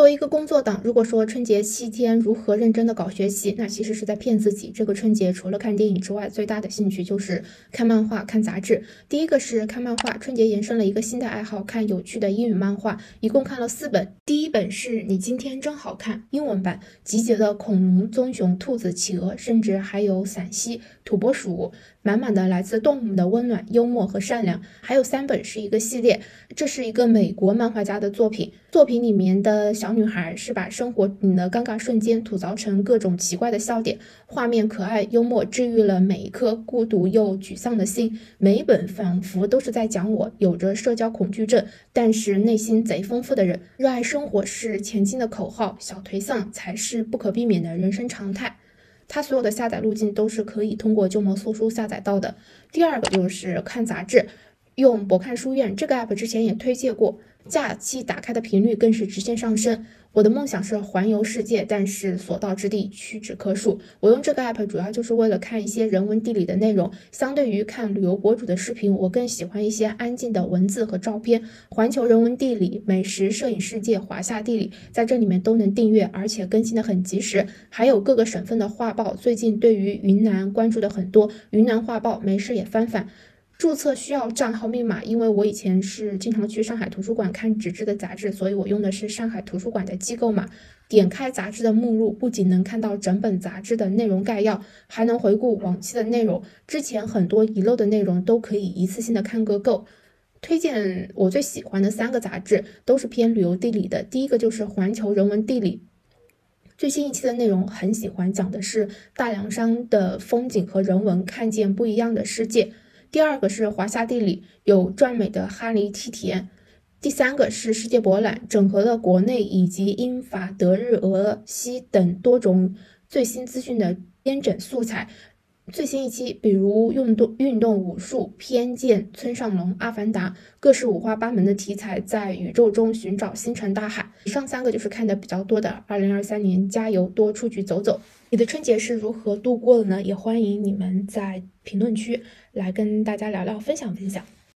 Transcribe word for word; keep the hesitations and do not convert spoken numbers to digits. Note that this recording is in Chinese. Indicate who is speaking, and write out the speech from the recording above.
Speaker 1: 作为一个工作党，如果说春节七天如何认真的搞学习，那其实是在骗自己。这个春节除了看电影之外，最大的兴趣就是看漫画、看杂志。第一个是看漫画，春节延伸了一个新的爱好，看有趣的英语漫画，一共看了四本。第一本是你今天真好看，英文版，集结了恐龙、棕熊、兔子、企鹅，甚至还有陕西土拨鼠，满满的来自动物的温暖、幽默和善良。还有三本是一个系列，这是一个美国漫画家的作品，作品里面的小女孩是把生活里的尴尬瞬间吐槽成各种奇怪的笑点，画面可爱幽默，治愈了每一颗孤独又沮丧的心。每一本仿佛都是在讲我有着社交恐惧症，但是内心贼丰富的人。热爱生活是前进的口号，小颓丧才是不可避免的人生常态。它所有的下载路径都是可以通过鸠摩搜书下载到的。第二个就是看杂志，用博看书院这个 app 之前也推荐过，假期打开的频率更是直线上升。我的梦想是环游世界，但是所到之地屈指可数。我用这个 app 主要就是为了看一些人文地理的内容，相对于看旅游博主的视频，我更喜欢一些安静的文字和照片。环球人文地理、美食、摄影世界、华夏地理，在这里面都能订阅，而且更新的很及时。还有各个省份的画报，最近对于云南关注的很多，云南画报没事也翻翻。注册需要账号密码，因为我以前是经常去上海图书馆看纸质的杂志，所以我用的是上海图书馆的机构码。点开杂志的目录，不仅能看到整本杂志的内容概要，还能回顾往期的内容，之前很多遗漏的内容都可以一次性的看个够。推荐我最喜欢的三个杂志，都是偏旅游地理的。第一个就是环球人文地理，最新一期的内容很喜欢，讲的是大凉山的风景和人文，看见不一样的世界。第二个是华夏地理，有壮美的哈尼梯田。第三个是世界博览，整合了国内以及英法德日俄西等多种最新资讯的编整素材。最新一期比如运动运动武术、偏见、村上龙、阿凡达，各式五花八门的题材，在宇宙中寻找星辰大海。以上三个就是看的比较多的。二零二三年加油，多出去走走。你的春节是如何度过的呢？也欢迎你们在评论区来跟大家聊聊，分享分享。